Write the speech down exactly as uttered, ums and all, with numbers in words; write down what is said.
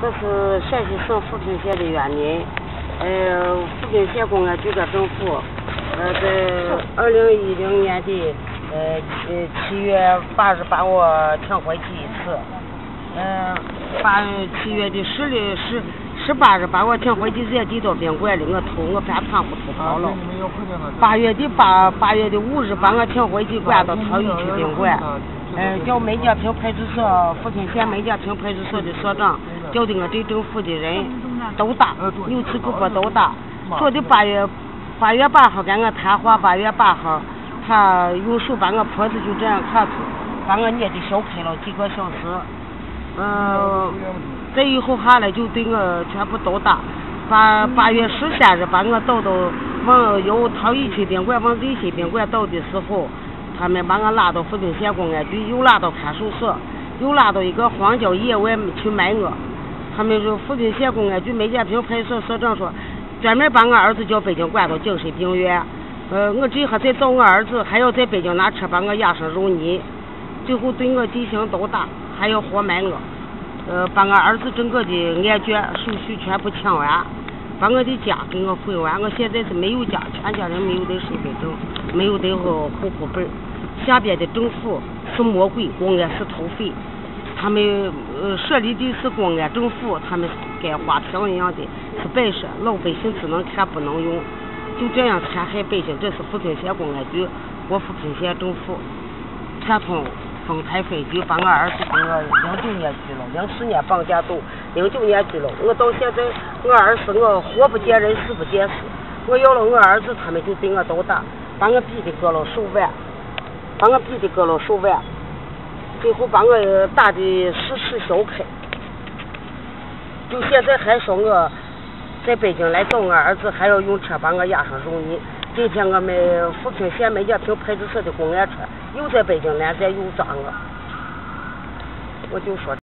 这是陕西省富平县的原民，呃，富平县公安局的政府，呃，在二零一零年的呃呃七月八日把我停回去一次，呃，八七月的十六十十八日把我停回去，热地到宾馆里，我偷我怕窗户偷跑了。八月的八八月的五日把我停回去，关到曹玉区宾馆。呃，叫梅家坪派出所，富平县梅家坪派出所的所长，叫的我对政府的人都打，六次给我都打。说的八月八月八号跟我谈话，八月八号他用手把我脖子就这样卡住，把我捏的小开了几个小时。呃，再以后下来就对我全部都打。八八月十三日把我导到往由陶艺区宾馆往瑞西宾馆导的时候。他们把我拉到富平县公安局，又拉到看守所，又拉到一个荒郊野外去埋我。他们说富平县公安局梅家坪派出所所长说，专门把我儿子叫北京关到精神病院。呃，我这还在找我儿子，还要在北京拿车把我押上肉泥，最后对我进行毒打，还要活埋我。呃，把我儿子整个的案卷手续全部抢完，把我的家给我毁完。我现在是没有家，全家人没有的身份证，没有的户口本。下边的政府是魔鬼，公安是土匪，他们呃设立的是公安政府，他们跟花瓶一样的是摆设，老百姓只能看不能用，就这样残害百姓。这是富平县公安局，我富平县政府串通丰台分局把我儿子给我零九年拘了，零四年绑架走，零九年拘了。我到现在我儿子我活不见人，死不见尸。我要了我儿子，他们就对我都打，把我逼的割了手腕。把我逼的割了手腕，最后把我打的四齿小开，就现在还说我在北京来找我儿子，还要用车把我押上肉泥。今天我们富平县梅家坪派出所的公安车又在北京拦截又抓我，我就说。